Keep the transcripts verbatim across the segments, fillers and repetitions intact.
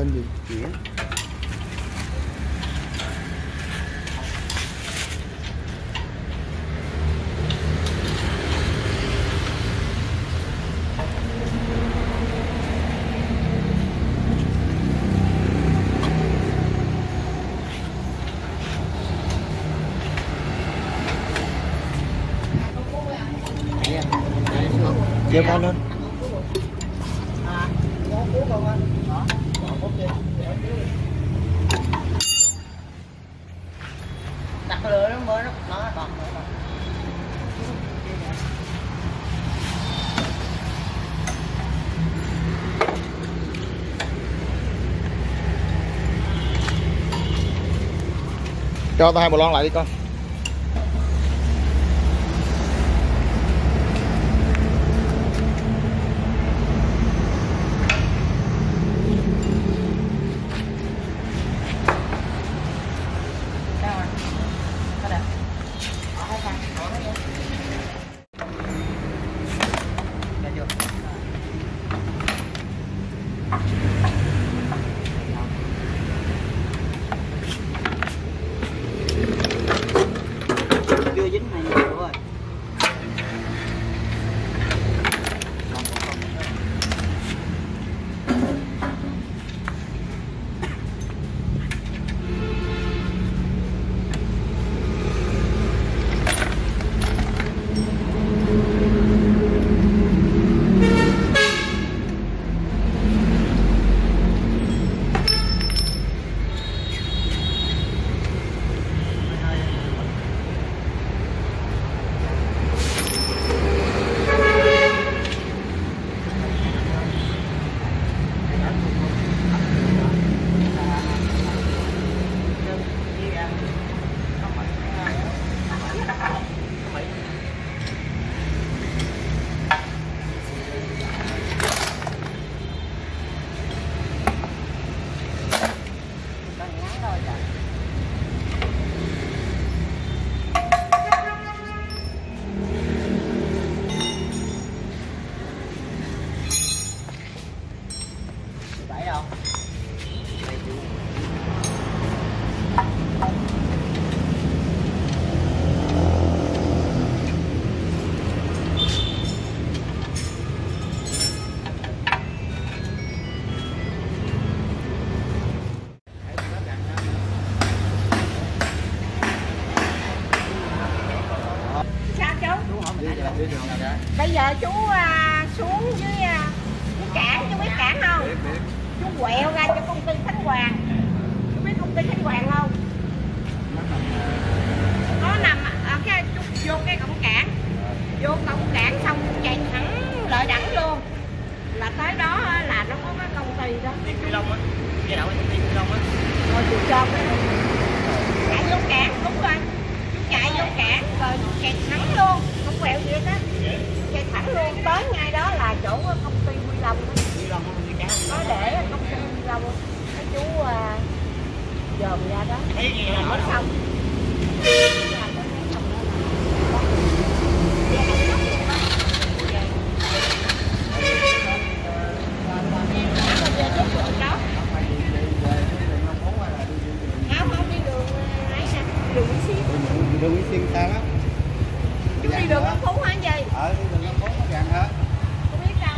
tên gì chuyển. Chém con lên. Đặt lửa nó mới nó nó bật nữa. Cho tao hai bò lon lại đi con. Chưa dính này nhiều rồi. Bây giờ chú à, xuống dưới, à, dưới cảng, chú biết cảng không? Biết, biết. Chú quẹo ra cho công ty Khánh Hoàng. Chú biết công ty Khánh Hoàng không? Nó nằm ở cái chú vô cái cổng cảng. Vô cổng cảng xong chạy thẳng lợi đẳng luôn. Là tới đó là nó có cái công ty đó. Phi Long á. Cái đậu Phi Long á. Rồi chú cho cái chạy vô cảng, đúng rồi. Chú chạy vô cảng rồi chạy thẳng luôn, không quẹo gì hết á. Chạy thẳng luôn, tới ngay đó là chỗ công ty Huy Long đó. Huy Long có để công ty Huy Long, mấy chú uh, dòm ra đó. Thấy gì là nói xong. Không, không đi đường ấy nè, đường Nguyễn Xiên. Đường Nguyễn Xiên xa lắm. Đi đường Long Phú hả anh gì? Ờ, đi đường Long Phú nó gần hết. Không biết đâu.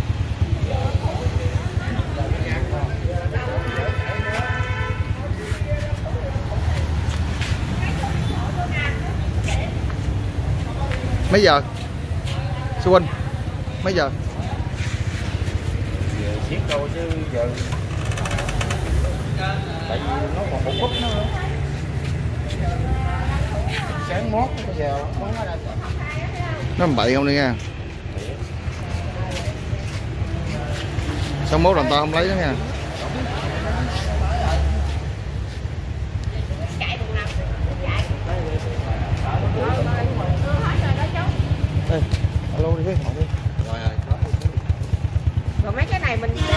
Mấy giờ? Sư huynh, mấy giờ? Giờ xiết đâu chứ giờ. Tại vì nó còn một phút nữa. Sáng mót bây giờ nó bậy không đi nha. Xong mốt lần to không lấy đó nha. Ê, alo đi, hỏi đi. Rồi mấy cái này mình